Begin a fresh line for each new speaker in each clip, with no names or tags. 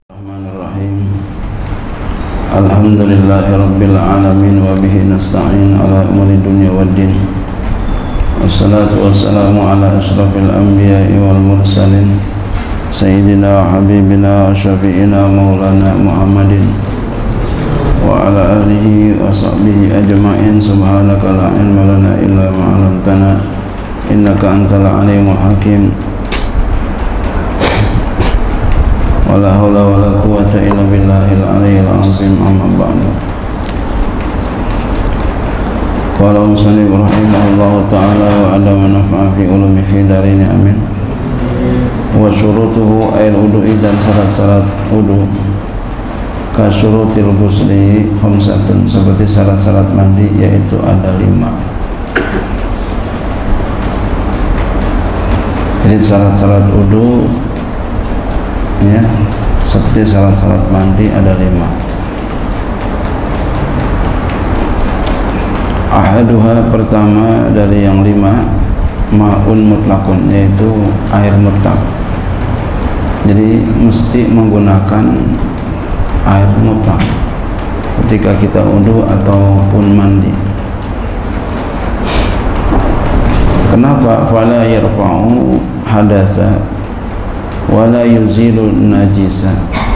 Bismillahirrahmanirrahim. Alhamdulillahirabbil alamin wa bihi nasta'in ala umuri dunya waddin. Wassalatu wassalamu ala asyrafil anbiya'i wal mursalin sayyidina wa habibina wa syafi'ina maulana Muhammadin wa ala alihi wa sahbihi ajma'in. Subhanaka la ilma lana illa ma 'allamtana innaka antal alimul hakim. Wala haula wala quwwata illa billahil aliyyil azim. Amma ba'du. Qala musannif rahimahullahu ta'ala wa adama nafa'a fi ulumi fi darin amin. Wa syurutuhu ail wudu'i, dan syarat-syarat wudu ka syurutil ghusli khamsatun, seperti syarat-syarat mandi, yaitu ada 5. Jadi syarat-syarat wudu ya, seperti syarat-syarat mandi ada 5. Ahaduha, pertama dari yang 5, ma'un mutlakun, yaitu air mutlak. Jadi mesti menggunakan air mutlak ketika kita wudu ataupun mandi. Kenapa? Fala yarfa'u hadasa wala yuzilu najisa.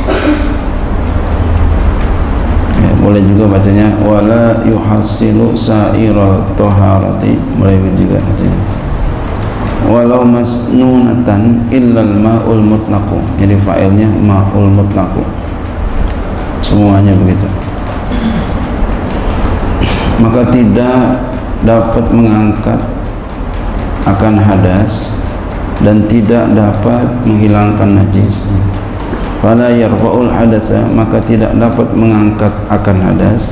Ya, boleh juga bacanya wala yuhassilu sa'iral toharati, boleh juga bacanya walau masnunatan illal ma'ul mutlaqu. Jadi fa'ilnya ma'ul mutlaqu, semuanya begitu. Maka tidak dapat mengangkat akan hadas dan tidak dapat menghilangkan najis. Fala yarfa'ul hadasa, maka tidak dapat mengangkat akan hadas.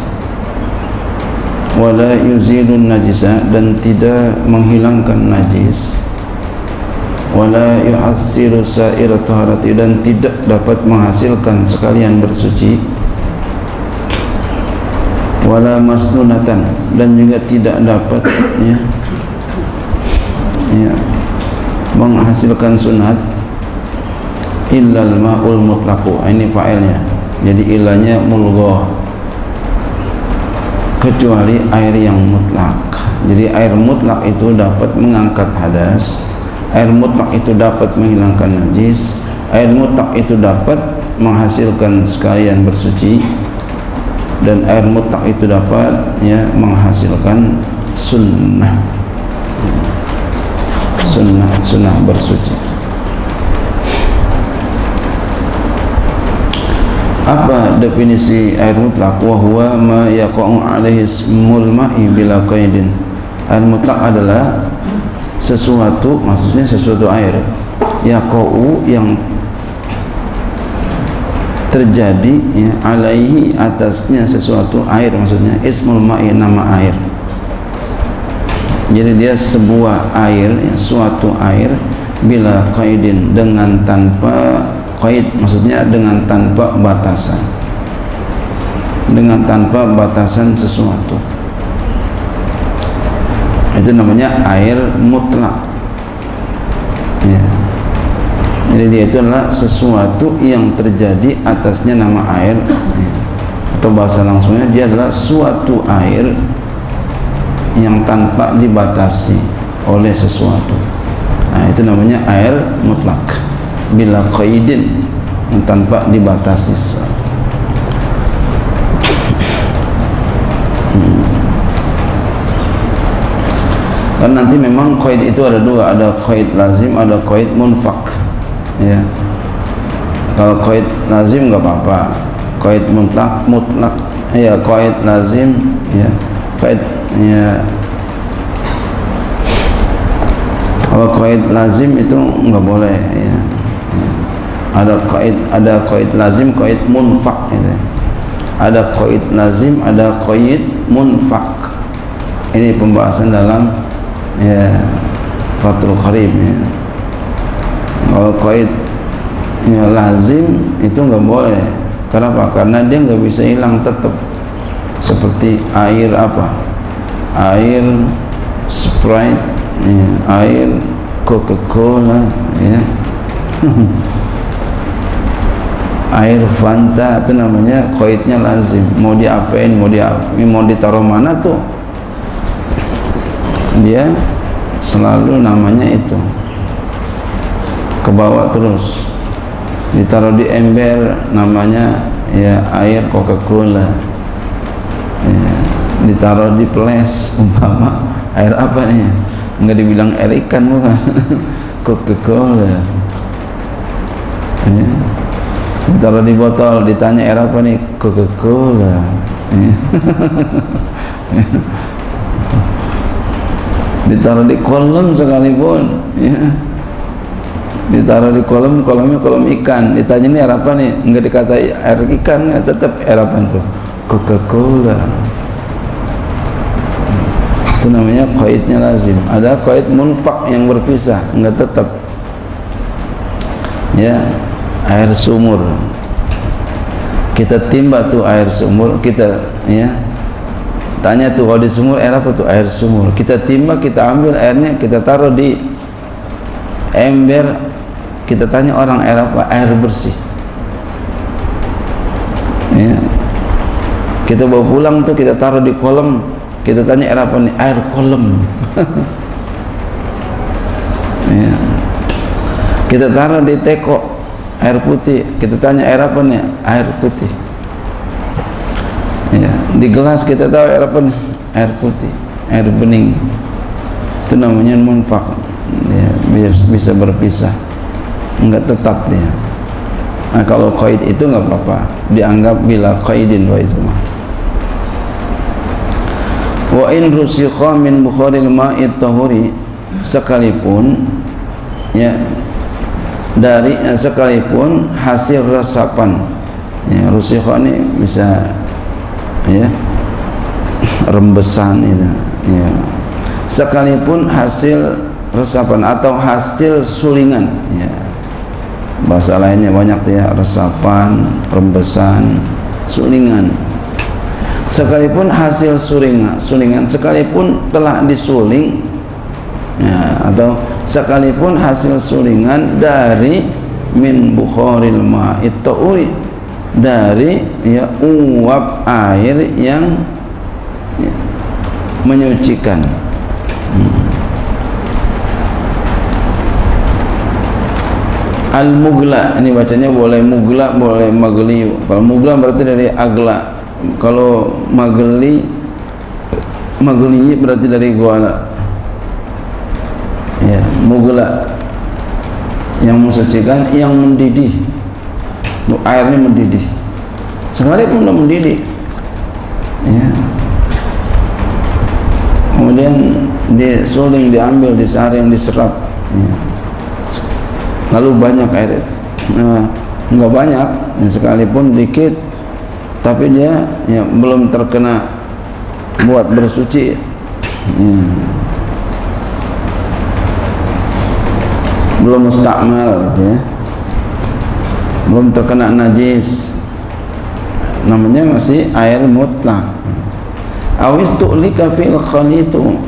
Wala yuzilun najisa, dan tidak menghilangkan najis. Wala yuhassilu sa'irat taharati, dan tidak dapat menghasilkan sekalian bersuci. Wala masnunatan, dan juga tidak dapat menghasilkan sunat illal ma'ul mutlaqu. Ini fa'ilnya, jadi ilahnya mulghah, kecuali air yang mutlak. Jadi air mutlak itu dapat mengangkat hadas, air mutlak itu dapat menghilangkan najis, air mutlak itu dapat menghasilkan sekalian bersuci, dan air mutlak itu dapat menghasilkan sunnah bersuci. Apa definisi air mutlak? Wa huwa ma yaqa'u alaihi ismul ma'i bila qaidin. Air mutlak adalah sesuatu, maksudnya sesuatu air, yaqa'u, yang terjadi alaihi, atasnya sesuatu air, maksudnya ismul ma'i, nama air. Jadi dia sebuah air, suatu air, bila qaidin, dengan tanpa qaid, maksudnya dengan tanpa batasan, dengan tanpa batasan sesuatu. Itu namanya air mutlak ya. Jadi dia itu adalah sesuatu yang terjadi atasnya nama air ya. Atau bahasa langsungnya dia adalah suatu air yang tanpa dibatasi oleh sesuatu. Nah, itu namanya air mutlak bila qaidin, yang tanpa dibatasi sesuatu. Dan nanti memang qaid itu ada 2, ada qaid lazim, ada qaid munfak ya. Kalau qaid lazim nggak apa-apa, qaid mutlak ya, qaid lazim ya, qaid ya. Kalau qaid lazim itu nggak boleh ya. Ada qaid lazim, qaid munfak gitu. Ada qaid lazim, ada qaid munfak. Ini pembahasan dalam Fathul Qarib ya. Kalau qaid lazim itu nggak boleh. Kenapa? Karena dia nggak bisa hilang tetap. Seperti air apa? Air Sprite ya, air Coca-Cola ya. air Fanta itu namanya qaidnya lazim, mau diapain, mau ditaruh mana tuh dia selalu namanya itu ke bawah terus. Ditaruh di ember namanya ya air Coca-Cola, ya, ditaruh di peles umpama air apa nih, nggak dibilang air ikan bukan Coca-Cola, ya. Ditaruh di botol ditanya air apa nih, Coca-Cola, ya. Ditaruh di kolam sekalipun, ya. Ditaruh di kolamnya kolam ikan, ditanya ini air apa nih, enggak dikata air ikan, tetap air apa itu, Coca-Cola. Itu namanya qaidnya lazim. Ada qaid munfak yang berpisah, enggak tetap, ya. Air sumur, kita timba tuh air sumur, kita ya tanya tuh kalau di sumur air apa tuh, air sumur, kita timba, kita ambil airnya, kita taruh di ember, kita tanya orang air apa, air bersih, ya. Kita bawa pulang tuh, kita taruh di kolam, kita tanya air apa nih, air kolam. Ya. Kita taruh di teko, air putih, kita tanya air apa nih, air putih, ya. Di gelas kita tahu air apa nih, air putih, air bening. Itu namanya munfak, ya, bisa berpisah, enggak tetap dia. Nah, kalau qaid itu enggak apa-apa, dianggap bila qaidin wa itu mah. Wa in rusikha min bukharil ma'it tahuri, sekalipun ya dari sekalipun hasil resapan, ya, rusikha ini bisa ya rembesan itu, ya, sekalipun hasil resapan atau hasil sulingan, ya, bahasa lainnya banyak ya, resapan, rembesan, sulingan. Sekalipun hasil sulingan, sekalipun telah disuling, ya, atau sekalipun hasil sulingan dari min bukharil ma'it ta'uri, dari ya uap air yang ya, menyucikan. Al-mugla, ini bacanya boleh mugla, boleh magli. Kalau mugla berarti dari agla, kalau magli berarti dari guala. Ya, mugla yang mensucikan, yang mendidih, airnya mendidih, sekalipun udah mendidih, ya. Kemudian disuling, diambil, disaring, diserap, ya. Lalu banyak air, nah, enggak banyak, ya, sekalipun dikit, tapi dia ya belum terkena buat bersuci, ya. Belum mustakmal, ya, belum terkena najis, namanya masih air mutlak. Awis tu'lika fil khalitu,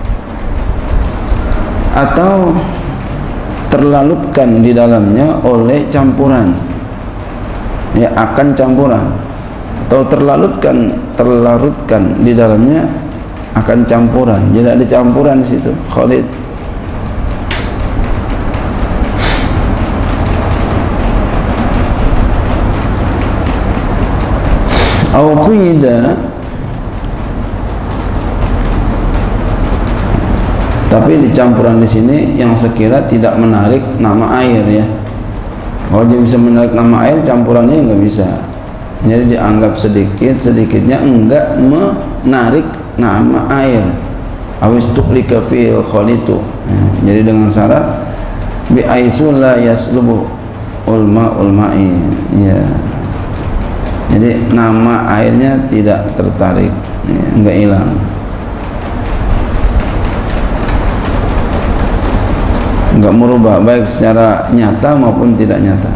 atau terlalutkan di dalamnya oleh campuran, ya, akan campuran, atau terlarutkan di dalamnya akan campuran. Jadi ada campuran di situ, khalid. Au qida, tapi di campuran di sini yang sekira tidak menarik nama air, ya. Kalau dia bisa menarik nama air, campurannya nggak bisa. Jadi dianggap sedikitnya enggak menarik nama air. Awis tuqlika fil khalitu, ya. Jadi dengan syarat bi aisul la yaslubu ulma ulma'i, ya. Jadi nama airnya tidak tertarik, ya, enggak hilang. Enggak merubah, baik secara nyata maupun tidak nyata.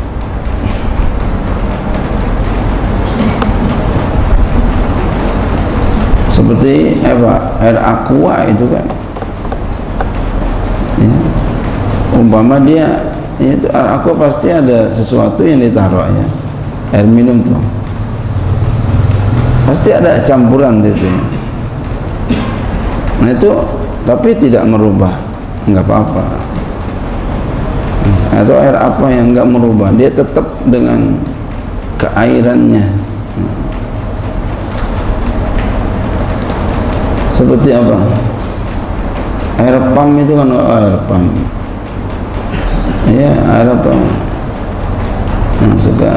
Seperti apa? Air aqua itu kan, ya. Umpama dia itu aqua pasti ada sesuatu yang ditaruh ya. Air minum tuh pasti ada campuran itu ya. Nah itu tapi tidak merubah, nggak apa-apa. Atau air apa yang nggak merubah, dia tetap dengan keairannya. Seperti apa? Air pam itu kan air pam. Ya, air apa? Yang suka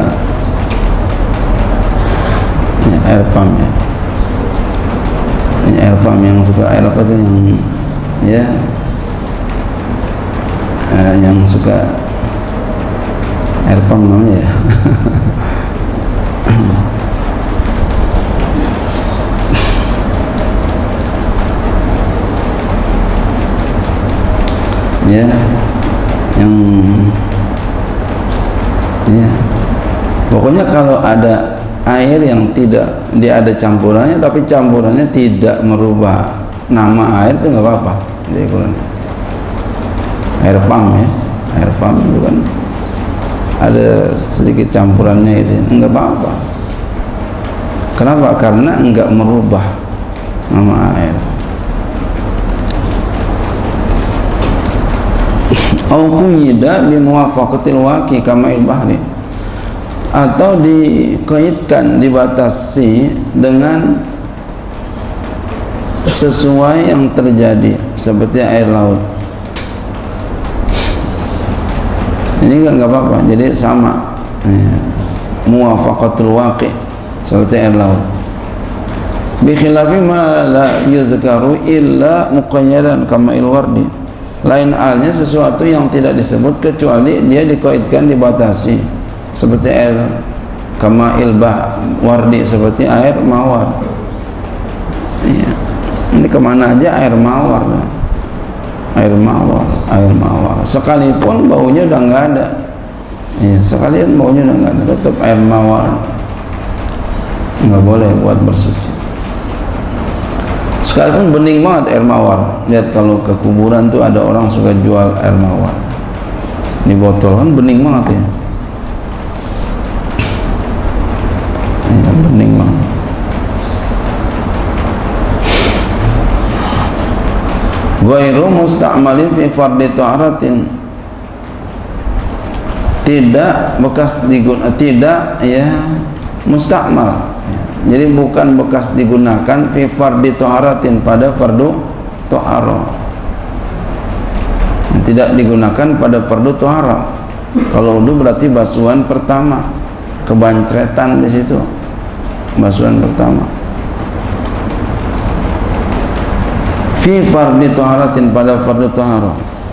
ya, air pam ya. Ini air pam yang suka air apa tuh yang ya yang suka air pam namanya ya. Ya yang ya pokoknya kalau ada air yang tidak dia ada campurannya tapi campurannya tidak merubah nama air itu nggak apa-apa. Jadi air pam ya, air pam itu kan ada sedikit campurannya itu nggak apa-apa. Kenapa? Karena nggak merubah nama air. Au quyida bi muwafaqatil waqi kama'il bahri, atau dikaitkan, dibatasi dengan sesuai yang terjadi seperti air laut. Ini kan nggak apa-apa, jadi sama ya. Muwafaqatul waqi seperti air laut. Bi khilafi ma la yuzkaru illa muqayyadan kama'il wardi. Lain halnya sesuatu yang tidak disebut kecuali dia dikaitkan, dibatasi seperti air kama'il wardi, seperti air mawar ya. Ini kemana aja air mawar lah. Air mawar sekalipun baunya udah nggak ada ya, sekalian baunya udah nggak ada, tetap air mawar nggak boleh buat bersuci. Sekalipun bening banget air mawar. Lihat kalau ke kuburan tuh ada orang suka jual air mawar di botol, kan bening banget ya. Ya bening banget. Ghairu musta'malin fi fardhi ta'aratin, tidak bekas digunakan, tidak ya musta'mal. Jadi bukan bekas digunakan fi fardhi taharatin, pada fardu taharah. Tidak digunakan pada fardu taharah. Kalau wudu berarti basuhan pertama, kebancretan di situ. Basuhan pertama. Fi fardhi taharatin, pada fardu taharah.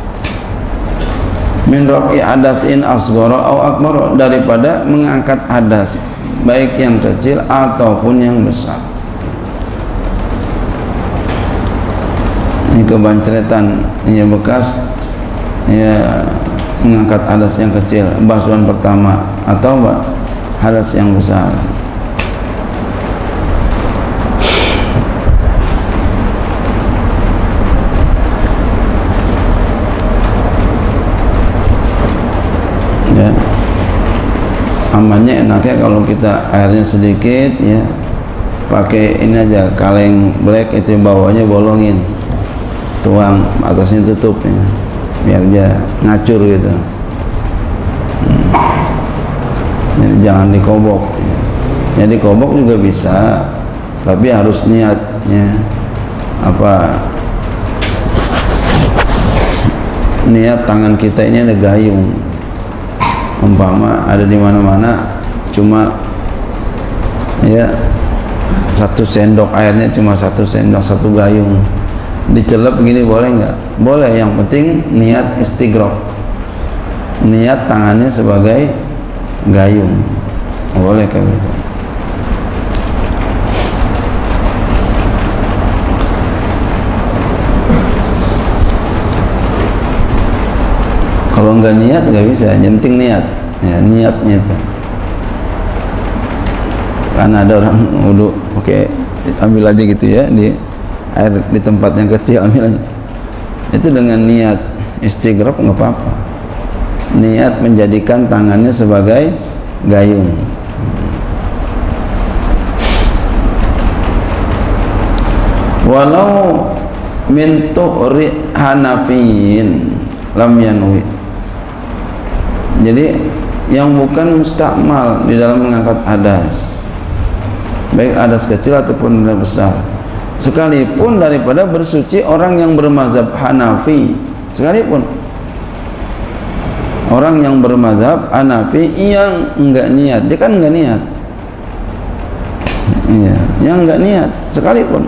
Min raf'i hadasin asghara au akbar, daripada mengangkat hadas, baik yang kecil ataupun yang besar. Ini kebancretan, ini bekas ya mengangkat hadas yang kecil, basuhan pertama, atau hadas yang besar. Ya, amannya enaknya kalau kita airnya sedikit ya, pakai ini aja kaleng black, itu bawahnya bolongin, tuang, atasnya tutup ya, biar dia ngacur gitu. Jadi jangan dikobok ya. Ya dikobok juga bisa, tapi harus niatnya apa, niat tangan kita ini ada gayung, umpama ada di mana-mana cuma ya 1 sendok airnya, cuma 1 sendok, 1 gayung, dicelup begini boleh nggak? Boleh, yang penting niat istighraq, niat tangannya sebagai gayung, boleh kayak gitu. Kalau nggak niat nggak bisa, yang penting niat ya, niatnya itu. Karena ada orang wudu oke, ambil aja gitu ya, di air di tempat yang kecil ambil aja, itu dengan niat istighraq nggak apa-apa niat menjadikan tangannya sebagai gayung. Walau min tu'ri hanafiyin lam yanwi. Jadi yang bukan mustakmal di dalam mengangkat hadas, baik hadas kecil ataupun hadas besar, sekalipun daripada bersuci orang yang bermazhab Hanafi, sekalipun orang yang bermazhab Hanafi yang enggak niat, dia kan enggak niat, iya, yang enggak niat sekalipun.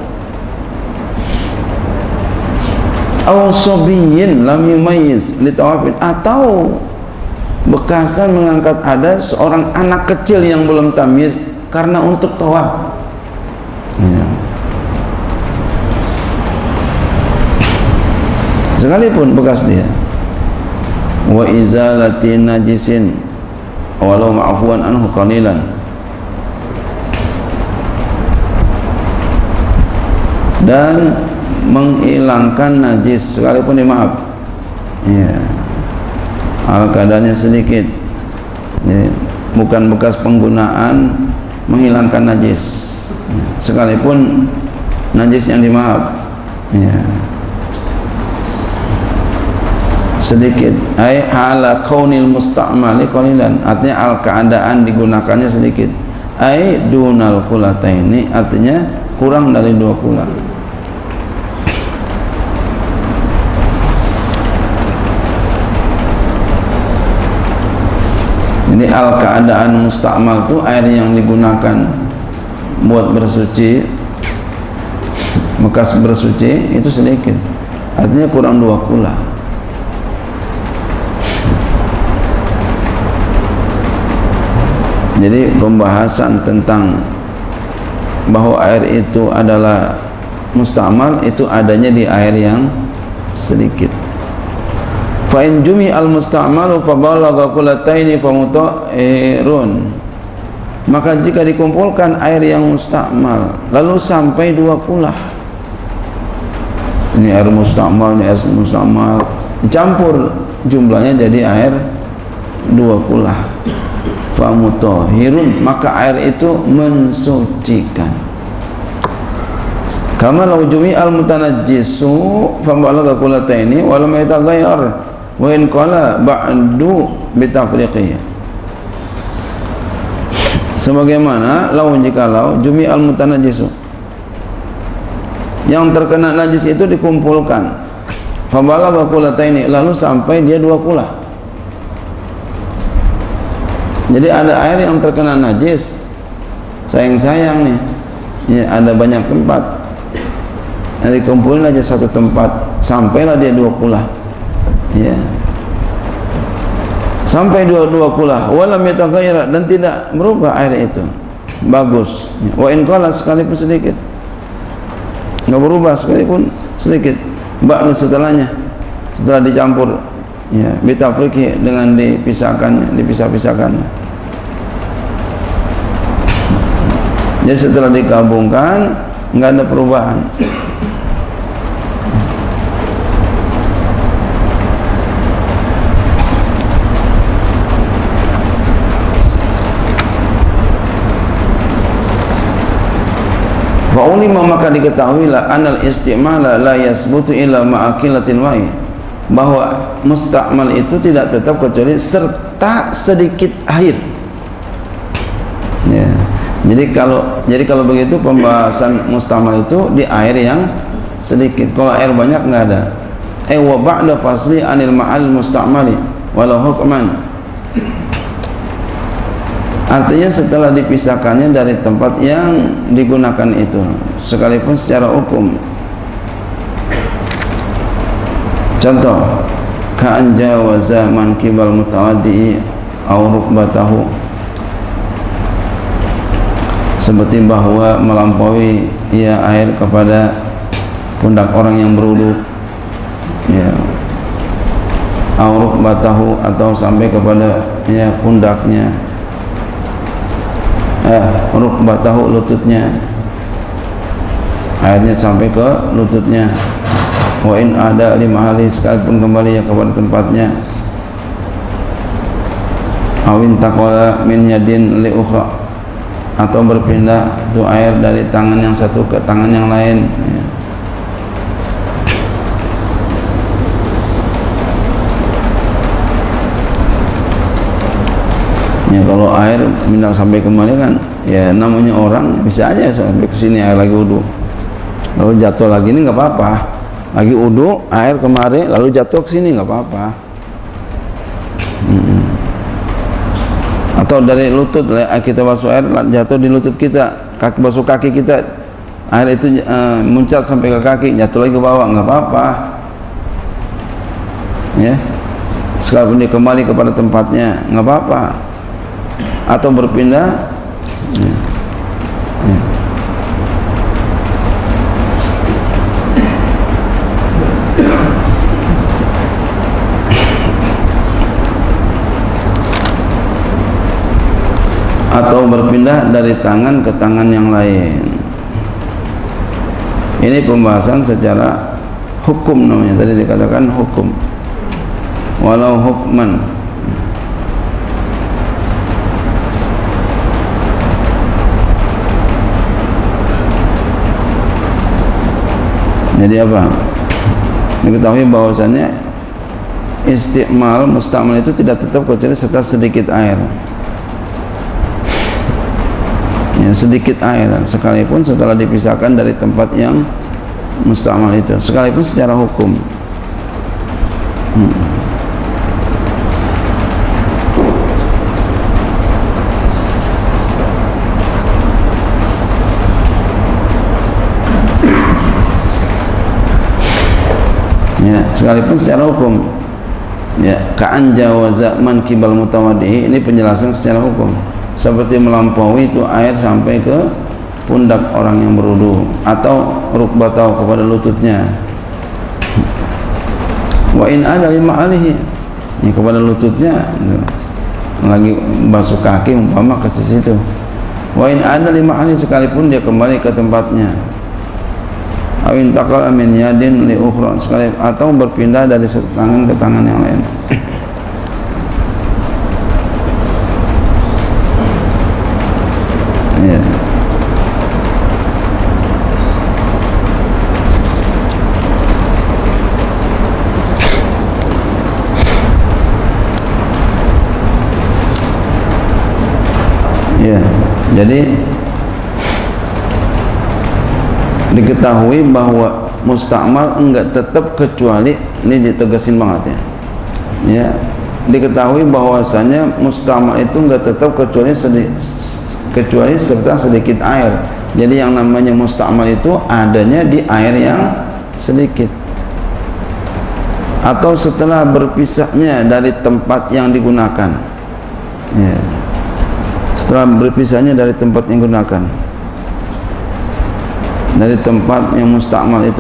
Aw sabiyin lam yumayyiz li tawafin, atau bekasan mengangkat hadas seorang anak kecil yang belum tamyiz karena untuk tawaf, ya. Sekalipun bekas dia. Wa izalati najisin walau ma'fuwan anhu qalilan, dan menghilangkan najis sekalipun dimaaf, ya, keadaannya sedikit, ya, bukan bekas penggunaan, menghilangkan najis sekalipun najis yang dimaaf, ya, sedikit. Ai hala kaunil musta'mali qalilan, artinya keadaan digunakannya sedikit. Ai dunal qulataini, artinya kurang dari 2 kula. Jadi keadaan mustakmal itu air yang digunakan buat bersuci, bekas bersuci itu sedikit, artinya kurang 2 kula. Jadi pembahasan tentang bahwa air itu adalah mustakmal itu adanya di air yang sedikit. Fa in jumi al musta'malu fa balagha qullataini fa mutahhirun, maka jika dikumpulkan air yang mustakmal lalu sampai 2 kula, ini air mustakmal, ini air mustakmal, dicampur jumlahnya jadi air 2 kula, fa mutahhirun, maka air itu mensucikan. Kama law jumi al mutanajjisu fa balagha qullataini wa lam yataghayyar wa in qala ba'du bitafriqih, sebagaimana jikalau jumi al mutanajjisu, yang terkena najis itu dikumpulkan, fa balagha qullataini, lalu sampai dia 2 kula. Jadi ada air yang terkena najis, sayang-sayang nih, ya, ada banyak tempat, yang dikumpulin aja satu tempat, sampailah dia 2 kula, ya, sampai 2 kula, walam yataghayyar, dan tidak berubah air itu, bagus, ya. Wa in qala, sekalipun sedikit, nggak berubah sekalipun sedikit, ba'du setelahnya, setelah dicampur, ya, bitafriqi, dengan dipisah-pisahkan. Jadi setelah digabungkan nggak ada perubahan. Fa'ulima, maka diketahuilah anal istimala la yasbutu illa ma'akilatin wa'i, bahwa mustakmal itu tidak tetap kecuali serta sedikit air, ya. Jadi kalau begitu pembahasan mustakmal itu di air yang sedikit. Kalau air banyak nggak ada. Wa ba'da fasli anil ma'al mustakmali walau hukman, artinya setelah dipisahkannya dari tempat yang digunakan itu, sekalipun secara hukum. Contoh, ka'an jawaza man kibal mutawaddi aw rukbatahu, seperti bahwa melampaui, ya, air kepada pundak orang yang berwudu, ya, aw rukbatahu, atau sampai kepada, ya, pundaknya, rukbatahu, lututnya, airnya sampai ke lututnya. Wa in ada li mahali, sekalipun kembali ya kepada tempatnya. awin taqala min yadin li ukhra, atau berpindah itu air dari tangan yang satu ke tangan yang lain, ya. Kalau air pindah sampai kemari kan ya namanya orang, bisa aja sampai ke sini air lagi wudu lalu jatuh lagi, ini nggak apa-apa, lagi wudu air kemari lalu jatuh ke sini nggak apa-apa. Atau dari lutut kita basuh air jatuh di lutut kita, kaki basuh kaki kita, air itu muncat sampai ke kaki jatuh lagi ke bawah, nggak apa-apa ya, sekalipun dia kembali kepada tempatnya nggak apa-apa. Atau berpindah ya. Ya. Atau berpindah dari tangan ke tangan yang lain. Ini pembahasan secara hukum namanya, tadi dikatakan hukum, walau hukman. Jadi apa? Diketahui bahwasannya istiqmal mustakmal itu tidak tetap kecuali serta sedikit air. Ya, sedikit air sekalipun setelah dipisahkan dari tempat yang mustakmal itu, sekalipun secara hukum. Ya, sekalipun secara hukum. Ya, ka'an jawaza man kibal mutawaddi, ini penjelasan secara hukum. Seperti melampaui itu air sampai ke pundak orang yang berwudu atau rukbatau, kepada lututnya. Wa in ada lima alihi, ya, kepada lututnya lagi basuh kaki umpama ke situ. Wa in ada lima alihi, sekalipun dia kembali ke tempatnya. Awin taqal min yadin li ukhra, atau berpindah dari satu tangan ke tangan yang lain. Ya. Ya, jadi diketahui bahwa mustakmal enggak tetap kecuali, ini ditegasin banget ya. Ya, diketahui bahwasanya mustakmal itu enggak tetap kecuali serta sedikit air. Jadi yang namanya mustakmal itu adanya di air yang sedikit, atau setelah berpisahnya dari tempat yang digunakan. Ya, setelah berpisahnya dari tempat yang digunakan, dari tempat yang mustakmal itu,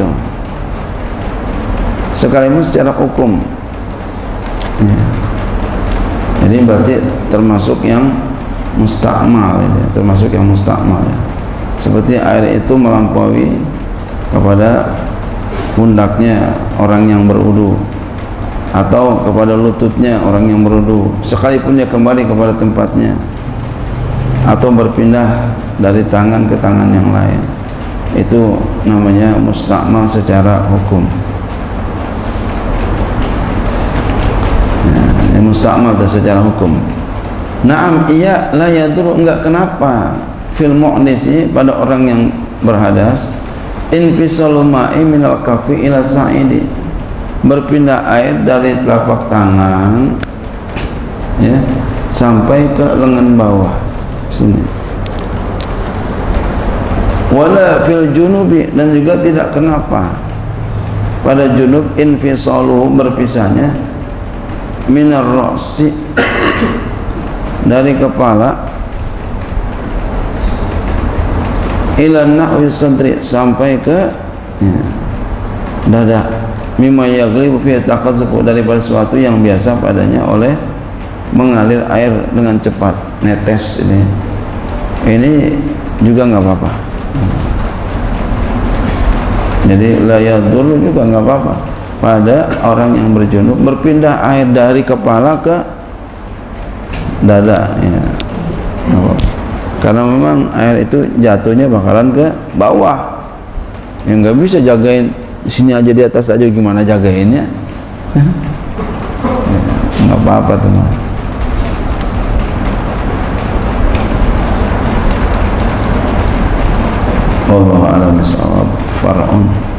sekalipun secara hukum. Ya. Jadi berarti termasuk yang mustakmal, ya. Termasuk yang mustakmal, ya. Seperti air itu melampaui kepada pundaknya orang yang berwudu atau kepada lututnya orang yang berwudu, sekalipun dia kembali kepada tempatnya atau berpindah dari tangan ke tangan yang lain, itu namanya mustakmal secara hukum. Ya, mustakmal secara hukum. Naam, iya, la yadur, enggak kenapa fil mu'nisi, pada orang yang berhadas, infisalul ma'i minal kafi ila sa'idi, berpindah air dari telapak tangan ya sampai ke lengan bawah sini. Wala fil junubi, dan juga tidak kenapa pada junub infisaluhu, berpisahnya, minar ra'si, dari kepala, ila nahwi sadri, sampai ke ya, dada, mimma yaghlibu fi taqazzufu, daripada sesuatu yang biasa padanya oleh mengalir air dengan cepat, netes ini juga nggak apa-apa. Jadi la yadur juga nggak apa-apa pada orang yang berjunub berpindah air dari kepala ke dada ya. Karena memang air itu jatuhnya bakalan ke bawah. Yang nggak bisa jagain sini aja, di atas aja, gimana jagainnya? Nggak apa-apa tuh mah. Wallahu a'lam bishawab. Far'un.